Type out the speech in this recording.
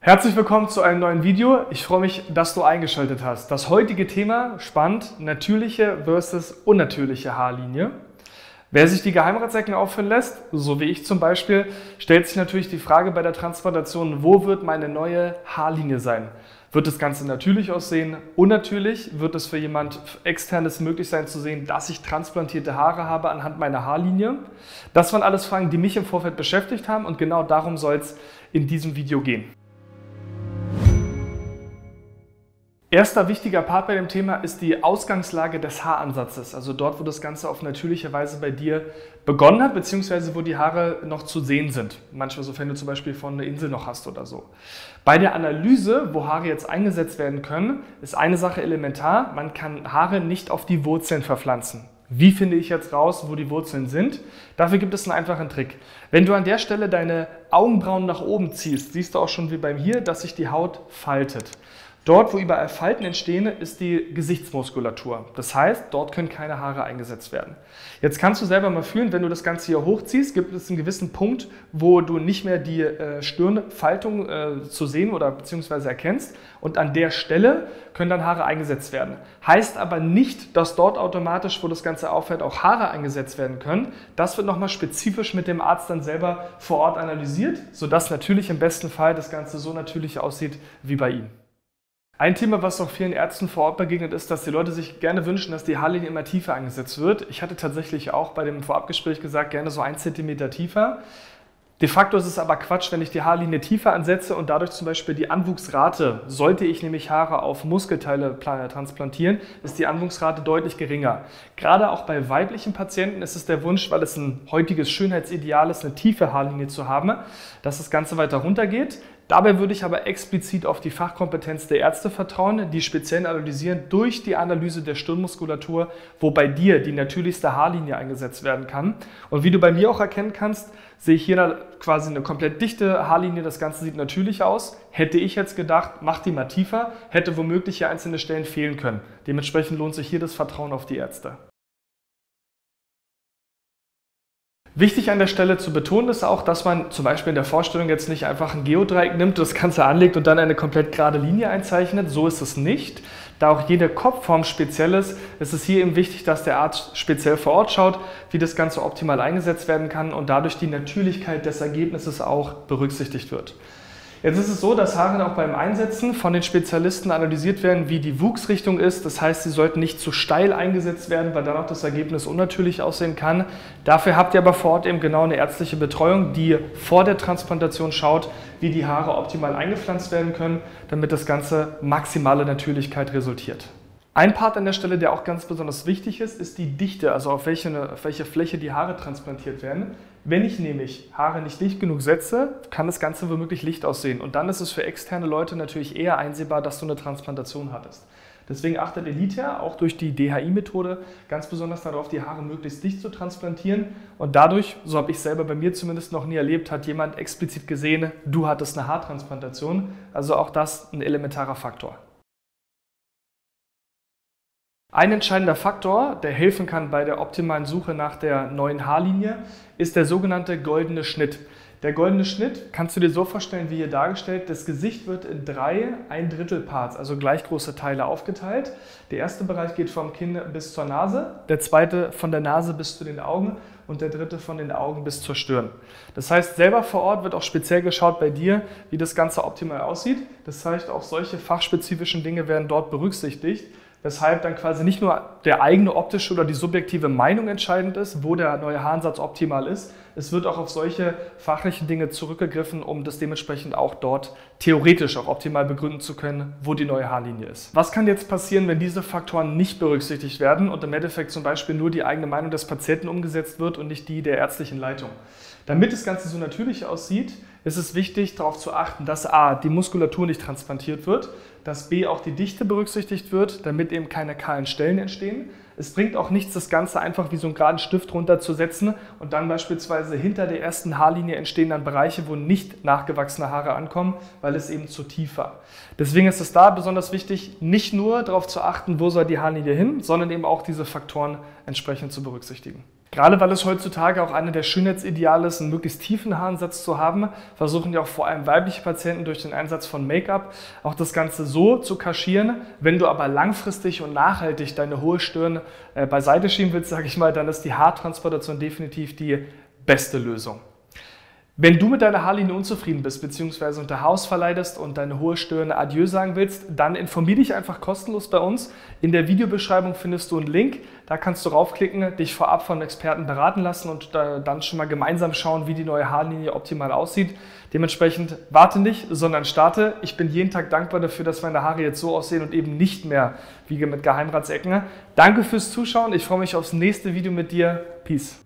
Herzlich willkommen zu einem neuen Video. Ich freue mich, dass du eingeschaltet hast. Das heutige Thema spannend: natürliche versus unnatürliche Haarlinie. Wer sich die Geheimratsecken auffüllen lässt, so wie ich zum Beispiel, stellt sich natürlich die Frage bei der Transplantation: Wo wird meine neue Haarlinie sein? Wird das Ganze natürlich aussehen? Unnatürlich? Wird es für jemand Externes möglich sein zu sehen, dass ich transplantierte Haare habe anhand meiner Haarlinie? Das waren alles Fragen, die mich im Vorfeld beschäftigt haben, und genau darum soll es in diesem Video gehen. Erster wichtiger Part bei dem Thema ist die Ausgangslage des Haaransatzes, also dort, wo das Ganze auf natürliche Weise bei dir begonnen hat, beziehungsweise wo die Haare noch zu sehen sind. Manchmal, sofern du zum Beispiel von einer Insel noch hast oder so. Bei der Analyse, wo Haare jetzt eingesetzt werden können, ist eine Sache elementar: Man kann Haare nicht auf die Wurzeln verpflanzen. Wie finde ich jetzt raus, wo die Wurzeln sind? Dafür gibt es einen einfachen Trick. Wenn du an der Stelle deine Augenbrauen nach oben ziehst, siehst du auch schon wie beim hier, dass sich die Haut faltet. Dort, wo überall Falten entstehen, ist die Gesichtsmuskulatur. Das heißt, dort können keine Haare eingesetzt werden. Jetzt kannst du selber mal fühlen, wenn du das Ganze hier hochziehst, gibt es einen gewissen Punkt, wo du nicht mehr die Stirnfaltung zu sehen oder beziehungsweise erkennst. Und an der Stelle können dann Haare eingesetzt werden. Heißt aber nicht, dass dort automatisch, wo das Ganze aufhört, auch Haare eingesetzt werden können. Das wird nochmal spezifisch mit dem Arzt dann selber vor Ort analysiert, sodass natürlich im besten Fall das Ganze so natürlich aussieht wie bei ihm. Ein Thema, was auch vielen Ärzten vor Ort begegnet, ist, dass die Leute sich gerne wünschen, dass die Haarlinie immer tiefer angesetzt wird. Ich hatte tatsächlich auch bei dem Vorabgespräch gesagt, gerne so 1 cm tiefer. De facto ist es aber Quatsch, wenn ich die Haarlinie tiefer ansetze und dadurch zum Beispiel die Anwuchsrate, sollte ich nämlich Haare auf Muskelteile transplantieren, ist die Anwuchsrate deutlich geringer. Gerade auch bei weiblichen Patienten ist es der Wunsch, weil es ein heutiges Schönheitsideal ist, eine tiefe Haarlinie zu haben, dass das Ganze weiter runter geht. Dabei würde ich aber explizit auf die Fachkompetenz der Ärzte vertrauen, die speziell analysieren durch die Analyse der Stirnmuskulatur, wo bei dir die natürlichste Haarlinie eingesetzt werden kann. Und wie du bei mir auch erkennen kannst, sehe ich hier quasi eine komplett dichte Haarlinie. Das Ganze sieht natürlich aus. Hätte ich jetzt gedacht, mach die mal tiefer, hätte womöglich hier einzelne Stellen fehlen können. Dementsprechend lohnt sich hier das Vertrauen auf die Ärzte. Wichtig an der Stelle zu betonen ist auch, dass man zum Beispiel in der Vorstellung jetzt nicht einfach ein Geodreieck nimmt, das Ganze anlegt und dann eine komplett gerade Linie einzeichnet. So ist es nicht. Da auch jede Kopfform speziell ist, ist es hier eben wichtig, dass der Arzt speziell vor Ort schaut, wie das Ganze optimal eingesetzt werden kann und dadurch die Natürlichkeit des Ergebnisses auch berücksichtigt wird. Jetzt ist es so, dass Haare auch beim Einsetzen von den Spezialisten analysiert werden, wie die Wuchsrichtung ist. Das heißt, sie sollten nicht zu steil eingesetzt werden, weil dann auch das Ergebnis unnatürlich aussehen kann. Dafür habt ihr aber vor Ort eben genau eine ärztliche Betreuung, die vor der Transplantation schaut, wie die Haare optimal eingepflanzt werden können, damit das Ganze maximale Natürlichkeit resultiert. Ein Part an der Stelle, der auch ganz besonders wichtig ist, ist die Dichte, also auf welche Fläche die Haare transplantiert werden. Wenn ich nämlich Haare nicht dicht genug setze, kann das Ganze womöglich Licht aussehen. Und dann ist es für externe Leute natürlich eher einsehbar, dass du eine Transplantation hattest. Deswegen achtet Elitea auch durch die DHI-Methode ganz besonders darauf, die Haare möglichst dicht zu transplantieren. Und dadurch, so habe ich selber bei mir zumindest noch nie erlebt, hat jemand explizit gesehen, du hattest eine Haartransplantation. Also auch das ein elementarer Faktor. Ein entscheidender Faktor, der helfen kann bei der optimalen Suche nach der neuen Haarlinie, ist der sogenannte goldene Schnitt. Der goldene Schnitt kannst du dir so vorstellen, wie hier dargestellt: Das Gesicht wird in 3 1/3 Parts, also gleich große Teile, aufgeteilt. Der erste Bereich geht vom Kinn bis zur Nase, der zweite von der Nase bis zu den Augen und der dritte von den Augen bis zur Stirn. Das heißt, selber vor Ort wird auch speziell geschaut bei dir, wie das Ganze optimal aussieht. Das heißt, auch solche fachspezifischen Dinge werden dort berücksichtigt, weshalb dann quasi nicht nur der eigene optische oder die subjektive Meinung entscheidend ist, wo der neue Haaransatz optimal ist. Es wird auch auf solche fachlichen Dinge zurückgegriffen, um das dementsprechend auch dort theoretisch auch optimal begründen zu können, wo die neue Haarlinie ist. Was kann jetzt passieren, wenn diese Faktoren nicht berücksichtigt werden und im Endeffekt zum Beispiel nur die eigene Meinung des Patienten umgesetzt wird und nicht die der ärztlichen Leitung? Damit das Ganze so natürlich aussieht, ist es wichtig, darauf zu achten, dass a. die Muskulatur nicht transplantiert wird, dass b. auch die Dichte berücksichtigt wird, damit eben keine kahlen Stellen entstehen. Es bringt auch nichts, das Ganze einfach wie so einen geraden Stift runterzusetzen und dann beispielsweise hinter der ersten Haarlinie entstehen dann Bereiche, wo nicht nachgewachsene Haare ankommen, weil es eben zu tief war. Deswegen ist es da besonders wichtig, nicht nur darauf zu achten, wo soll die Haarlinie hin, sondern eben auch diese Faktoren entsprechend zu berücksichtigen. Gerade weil es heutzutage auch einer der Schönheitsideale ist, einen möglichst tiefen Haaransatz zu haben, versuchen ja auch vor allem weibliche Patienten durch den Einsatz von Make-up auch das Ganze so zu kaschieren. Wenn du aber langfristig und nachhaltig deine hohe Stirn beiseite schieben willst, sage ich mal, dann ist die Haartransplantation definitiv die beste Lösung. Wenn du mit deiner Haarlinie unzufrieden bist bzw. unter Haarausfall leidest und deine hohe Stirn Adieu sagen willst, dann informier dich einfach kostenlos bei uns. In der Videobeschreibung findest du einen Link, da kannst du raufklicken, dich vorab von Experten beraten lassen und dann schon mal gemeinsam schauen, wie die neue Haarlinie optimal aussieht. Dementsprechend warte nicht, sondern starte. Ich bin jeden Tag dankbar dafür, dass meine Haare jetzt so aussehen und eben nicht mehr wie mit Geheimratsecken. Danke fürs Zuschauen, ich freue mich aufs nächste Video mit dir. Peace.